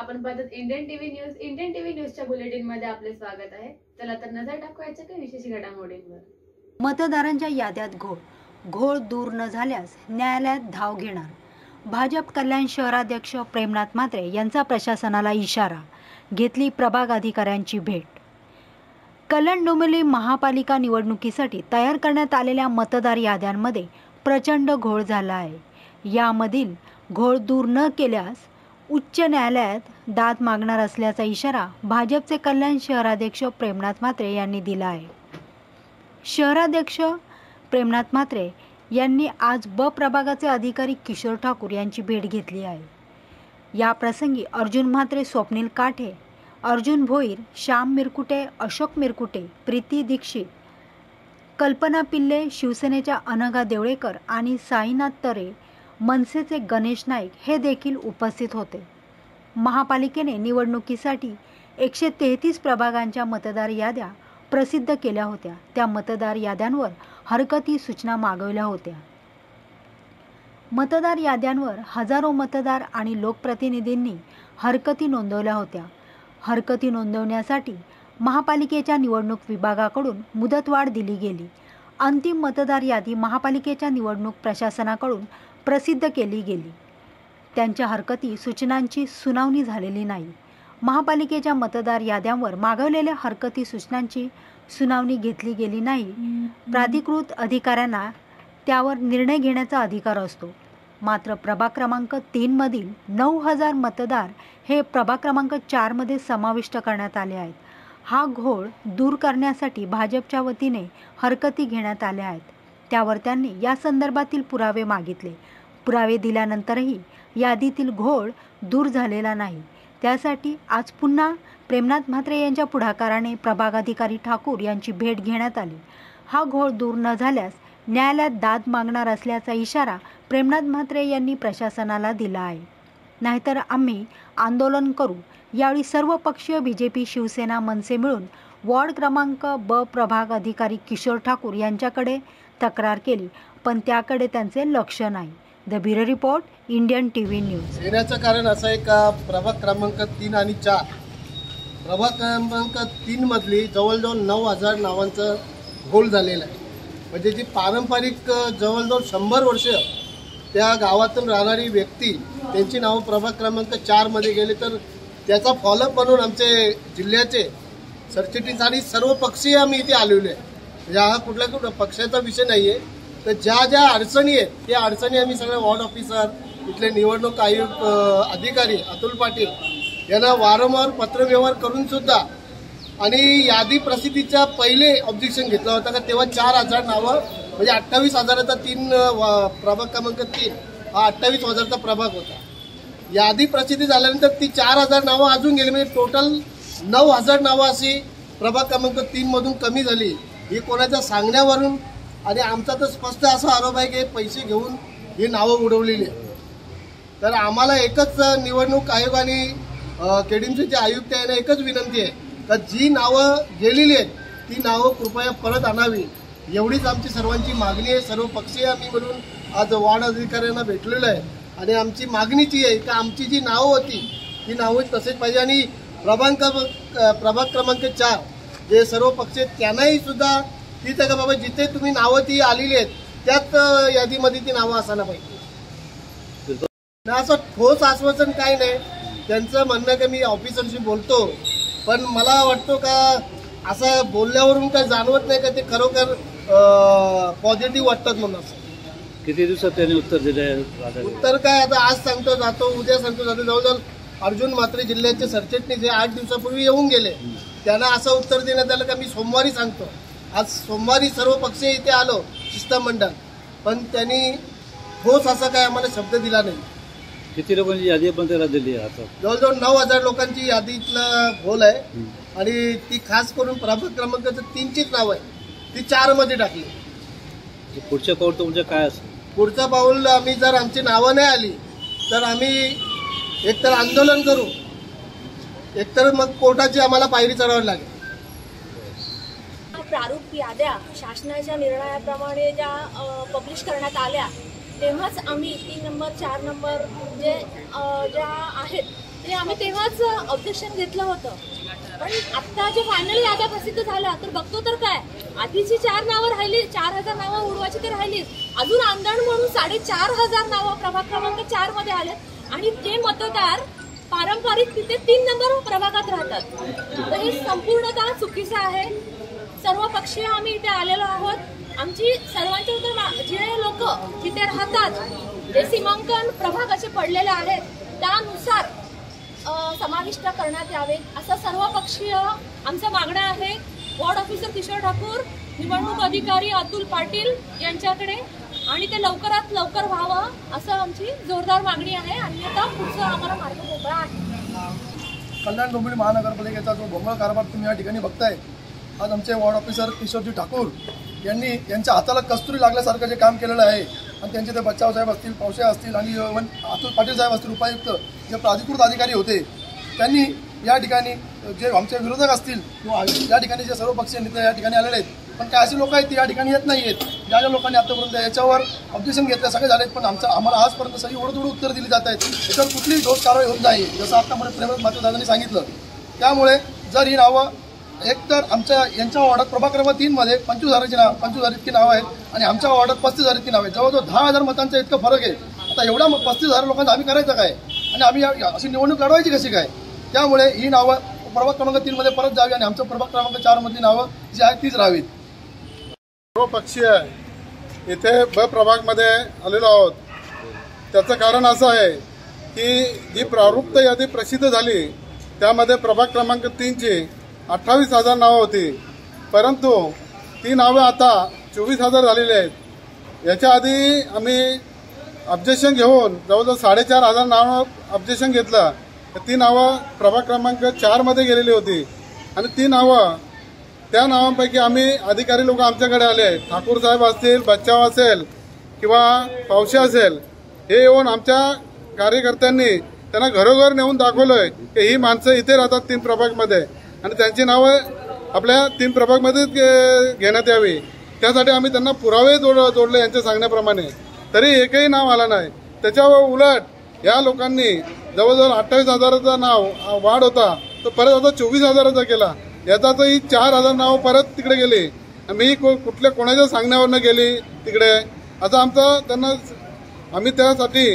आपण पाहतात Indian TV न्यूजच्या बुलेटिन मध्ये आपले स्वागत आहे। चला तर नजर टाकूया काही विशेष घडामोडींवर। मतदारांच्या याद्यात घोळ दूर न झाल्यास न्यायालयात धाव घेणार। भाजप कल्याण शहराध्यक्ष प्रेमनाथ म्हात्रे यांचा प्रशासनाला इशारा, घेतली प्रभाग अधिकाऱ्यांची भेट। कल्याण डोंबिवली महापालिका निवडणुकीसाठी तयार करण्यात आलेल्या मतदार याद्यांमध्ये प्रचंड घोळ झाला आहे। यामधील घोळ दूर न केल्यास उच्च न्यायालयात दाद मागणार असल्याचा इशारा भाजपचे कल्याण शहराध्यक्ष प्रेमनाथ म्हात्रे यांनी दिला आहे। शहराध्यक्ष प्रेमनाथ म्हात्रे यांनी आज ब प्रभागाचे अधिकारी किशोर ठाकूर यांची भेट घेतली आहे। या प्रसंगी अर्जुन म्हात्रे, स्वप्नील काठे, अर्जुन भोईर, श्याम मिरकुटे, अशोक मिरकुटे, प्रीती दीक्षित, कल्पना पिल्ले, शिवसेनेच्या अनघा देवळेकर आणि साईनाथ तरे, मनसेचे गणेश नाईक हे देखील उपस्थित होते। महापालिकेने निवडणुकीसाठी 133 प्रभागांच्या मतदार याद्या प्रसिद्ध केल्या होत्या। त्या मतदार याद्यांवर हरकती सूचना मागवल्या होत्या। मतदार याद्यांवर हजारो मतदार आणि लोकप्रतिनिधींनी हरकती नोंदवल्या होत्या। हरकती नोंदवण्यासाठी महापालिकेच्या निवडणूक विभागाकडून मुदतवाढ दिली गेली। अंतिम मतदार यादी महापालिकेच्या निवडणूक प्रशासनाकडून प्रसिद्ध केली गेली। त्यांच्या हरकती सूचनांची सुनावणी झालेली नाही। महापालिकेच्या मतदार याद्यांवर मागवलेल्या हरकती सूचनांची सुनावणी घेतली गेली नाही। प्राधिकृत अधिकाऱ्यांना त्यावर निर्णय घेण्याचा अधिकार असतो। मात्र प्रभाग क्रमांक 3 मधील 9000 मतदार हे प्रभाग क्रमांक 4 मध्ये समाविष्ट करण्यात आले आहेत। हा घोळ दूर करण्यासाठी भाजपच्या वतीने हरकती घेण्यात आल्या आहेत। त्यावर त्यांनी या संदर्भातील पुरावे मागितले। पुरावे दिल्यानंतरही यादीतील घोळ दूर झालेला नाही। त्यासाठी आज पुन्हा प्रेमनाथ म्हात्रे यांच्या पुढाकाराने प्रभागाधिकारी ठाकूर यांची भेट घेण्यात आली। हा घोळ दूर न झाल्यास न्यायालयात दाद मागणार असल्याचा इशारा प्रेमनाथ म्हात्रे यांनी प्रशासनाला दिला आहे। नाहीतर आम्ही आंदोलन करू। यावेळी सर्व पक्षीय बीजेपी, शिवसेना, मनसे मिळून वॉर्ड क्रमांक ब प्रभाग अधिकारी किशोर ठाकूर यांच्याकडे तक्रार केली, पण त्याकडे त्यांचे लक्ष नाही। The bureau report, Indian TV news. येण्याचं कारण असं आहे का प्रभाग क्रमांक 3 आणि 4 प्रभाग क्रमांक 3 मधली जवळजवळ 9000 नावांचं घोळ झालेलं आहे। म्हणजे जी पारंपरिक जवळजवळ 100 वर्ष त्या गावातून राहणारी व्यक्ती त्यांची नावं प्रभाग क्रमांक 4 मध्ये गेले, तर त्याचा फॉलोअप म्हणून आमचे जिल्ह्याचे सरचिटणीस आणि सर्व पक्षीय आम्ही इथे आलेलो आहे। म्हणजे हा कुठला पक्षाचा विषय नाही आहे। तर ज्या ज्या अडचणी आहेत त्या अडचणी आम्ही सगळे वॉर्ड ऑफिसर, इथले निवडणूक आयुक्त अधिकारी अतुल पाटील यांना वारंवार पत्रव्यवहार करून सुद्धा आणि यादी प्रसिद्धीच्या पहिले ऑब्जेक्शन घेतला होता का तेव्हा 4000 नावं म्हणजे 28,000चा 3 प्रभाग क्रमांक 3 हा 28,000चा प्रभाग होता। यादी प्रसिद्धी झाल्यानंतर ती 4000 नावं अजून गेली, म्हणजे टोटल 9000 नावं अशी प्रभाग क्रमांक 3 मधून कमी झाली। ही कोणाच्या सांगण्यावरून आणि आमचा तर स्पष्ट असा आरोप आहे की पैसे घेऊन ही नावं उडवलेली आहेत। तर आम्हाला एकच निवडणूक आयोगाने केडीएमसीचे आयुक्त यांना एकच विनंती आहे का जी नावं गेलेली आहेत ती नावं कृपया परत आणावी, एवढीच आमची सर्वांची मागणी आहे। सर्व पक्षीय आम्ही म्हणून आज वार्ड अधिकाऱ्यांना भेटलेलो आहे आणि आमची मागणीची आहे की आमची जी नावं होती ती नावं तसेच पाहिजे आणि प्रभाग क्रमांक 4 जे सर्व पक्ष त्यांनाही सुद्धा तीच आहे का बाबा जिथे तुम्ही नावं ती आलेली आहेत त्याच यादीमध्ये ती नावं असायला पाहिजे। असं ठोस आश्वासन काही नाही। त्यांचं म्हणणं की मी ऑफिसरशी बोलतो, पण मला वाटतो का असं बोलल्यावरून काही जाणवत नाही का ते खरोखर पॉझिटिव्ह वाटतात म्हणून। असं किती दिवसात त्यांनी उत्तर दिले? उत्तर काय आता आज सांगतो जातो, उद्या सांगतो जातो। जवळजवळ अर्जुन म्हात्रे जिल्ह्याचे सरचिटणीस हे 8 दिवसापूर्वी येऊन गेले। त्यांना असं उत्तर देण्यात आलं का मी सोमवारी सांगतो। आज सोमवारी सर्व पक्ष इथे आलो शिष्टमंडळ, पण त्यांनी ठोस असा काय आम्हाला शब्द दिला नाही। किती लोकांची यादी पण त्याला दिली आहे? जवळजवळ 9000 लोकांची यादीतला घोल आहे आणि ती खास करून प्रभाग क्रमांक 3चीच नाव आहे, ती 4 मध्ये टाकली। पुढच्या पाऊल तुमचं काय असेल? पुढचं पाऊल आम्ही जर आमची नावं नाही आली तर आम्ही एकतर आंदोलन करू, एकतर मग कोर्टाची आम्हाला पायरी चढावी लागेल। प्रारूप याद्या शासनाच्या निर्णयाप्रमाणे ज्या पब्लिश करण्यात आल्या तेव्हाच आम्ही 3 नंबर 4 नंबर जे ज्या आहेत ते आम्ही तेव्हाच ऑब्जेक्शन घेतलं होतं. पण आता जे फायनली याद्या प्रसिद्ध झाल्या तर बघतो तर काय, आधीची 4 नावं राहिली, 4,000 नावं उडवायची ते राहिलीच. अजून आंदण म्हणून 4,500 नावं प्रभाग क्रमांक 4 मध्ये आले आणि ते मतदार पारंपरिक तिथे 3 नंबर प्रभागात राहतात. तर हे संपूर्णतः चुकीचं आहे. सर्व पक्षीय आम्ही इथे आलेलो आहोत. आमची सर्वांच्या जे लोक जिथे राहतात, जे सीमांकन प्रभागाचे पडलेले आहेत त्यानुसार समाविष्ट करण्यात यावे असं सर्व पक्षीय आमचं मागणं आहे. वॉर्ड ऑफिसर किशोर ठाकूर, निवडणूक अधिकारी अतुल पाटील यांच्याकडे, आणि ते लवकरात लवकर व्हावं असं आमची जोरदार मागणी आहे. अन्यथा पुढचं आम्हाला मार्ग मोकळा आहे. कल्याण डोंबिवली महानगरपालिकेचा जो भोंगळ कारभार तुम्ही या ठिकाणी बघताय, आज आमचे वॉर्ड ऑफिसर किशोरजी ठाकूर यांनी यांच्या हाताला कस्तुरी लागल्यासारखं जे काम केलेलं आहे, आणि त्यांचे ते बच्चाव साहेब असतील, पावसे असतील आणि अतुल पाटील साहेब असतील, उपायुक्त जे प्राधिकृत अधिकारी होते, त्यांनी या ठिकाणी जे आमचे विरोधक असतील किंवा या ठिकाणी जे सर्व पक्षीय नेते या ठिकाणी आलेले आहेत, पण काय अशी लोक आहेत ती या ठिकाणी येत नाही आहेत. ज्या लोकांनी आतापर्यंत याच्यावर ऑब्जेक्शन घेतले सगळे झालेत, पण आम्हाला आजपर्यंत सगळी ओढतोड उत्तर दिली जात आहेत. याच्यावर कुठलीही ठोस कारवाई होत नाही, जसं आतापर्यंत प्रेमराज माथुरदादांनी सांगितलं. त्यामुळे जर ही नावं एकतर आमच्या यांच्या वॉर्डात प्रभाग क्रमांक 3 मध्ये 25,000 इतकी नावं आहेत आणि आमच्या वॉर्डात 35,000 इतकी नावं आहेत. जवळजवळ 10,000 मतांचा इतका फरक आहे. आता एवढ्या 35,000 लोकांचा आम्ही करायचं काय आणि आम्ही अशी निवडणूक लढवायची कशी काय? त्यामुळे ही नावं प्रभाग क्रमांक 3 मध्ये परत जावी आणि आमचं प्रभाग क्रमांक 4 मधली नावं जी आहेत तीच राहावीत. सर्व पक्षीय इथे ब प्रभागमध्ये आलेलो आहोत. त्याचं कारण असं आहे की जी प्रारूप्त यादी प्रसिद्ध झाली त्यामध्ये प्रभाग क्रमांक 3ची 28,000 नावं होती, परंतु ती नावं आता 24,000 झालेली आहेत. याच्या आधी आम्ही ऑब्जेक्शन घेऊन जवळजवळ 4,500 नावं ऑब्जेक्शन घेतलं. ती नावं प्रभाग क्रमांक 4 मध्ये गेलेली होती आणि ती नावं त्या नावांपैकी आम्ही अधिकारी लोक आमच्याकडे आले, ठाकूर साहेब असतील, बच्चाव असेल किंवा पावशे असेल, हे येऊन आमच्या कार्यकर्त्यांनी त्यांना घरोघर नेऊन दाखवलंय की ही माणसं इथे राहतात 3 प्रभागमध्ये आणि त्यांची नावं आपल्या 3 प्रभागमध्येच घेण्यात यावी. त्यासाठी आम्ही त्यांना पुरावे जोडले यांच्या सांगण्याप्रमाणे, तरी एकही नाव आलं नाही. त्याच्यावर उलट या लोकांनी जवळजवळ 28,000चा नाव वाढ होता तो परत आता 24,000चा केला. याचा तर ही 4,000 नावं परत तिकडे गेली. मी कुठल्या कोणाच्या सांगण्यावरनं गेली तिकडे आता आमचा त्यांना आम्ही त्यासाठी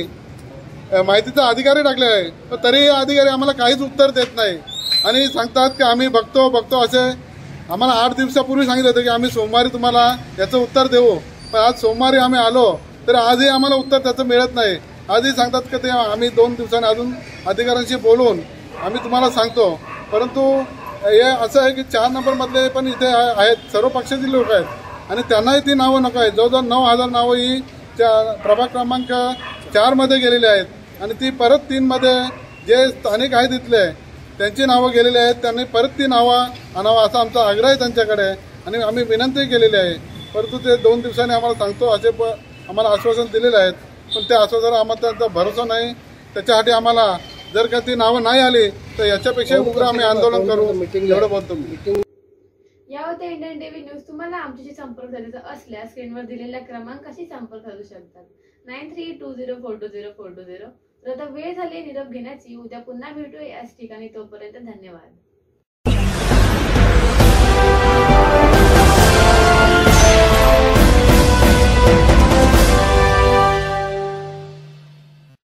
माहितीचा अधिकारी टाकले आहे, पण तरी अधिकारी आम्हाला काहीच उत्तर देत नाही आणि सांगतात की आम्ही बघतो असे. आम्हाला 8 दिवसापूर्वी सांगितलं होतं की आम्ही सोमवारी तुम्हाला याचं उत्तर देऊ, पण आज सोमवारी आम्ही आलो तर आजही आम्हाला उत्तर त्याचं मिळत नाही. आजही सांगतात की ते आम्ही 2 दिवसांनी अजून अधिकाऱ्यांशी बोलून आम्ही तुम्हाला सांगतो. परंतु हे असं आहे की 4 नंबरमधले पण इथे आहेत, सर्व पक्षातील लोक आहेत आणि त्यांनाही ती नावं नको आहेत. जवळजवळ 9,000 नावं ही प्रभाग क्रमांक 4 मध्ये गेलेली आहेत आणि ती परत 3 मध्ये जे स्थानिक आहेत इथले त्यांची नावं गेलेली आहेत. त्यांनी परत ती नावं आणावं असा आमचा आग्रह आहे त्यांच्याकडे आणि आम्ही विनंती केलेली आहे. परंतु ते 2 दिवसांनी आम्हाला सांगतो असे आम्हाला आश्वासन दिलेले आहेत, पण त्या आश्वासनावर आम्हाला त्यांचा भरोसा नाही. त्याच्यासाठी आम्हाला जर का ती नावं नाही आली तर याच्यापेक्षा उग्र आम्ही आंदोलन करू, एवढं बोलतो मी. या होत्या इंडियन टीव्ही न्यूज. तुम्हाला आमच्याशी संपर्क साधायचा असल्यास स्क्रीनवर दिलेल्या क्रमांकाशी संपर्क साधू शकतात. 9320420420. तर आता वेळ झाली निरोप घेण्याची. उद्या पुन्हा भेटूया याच ठिकाणी. तोपर्यंत धन्यवाद.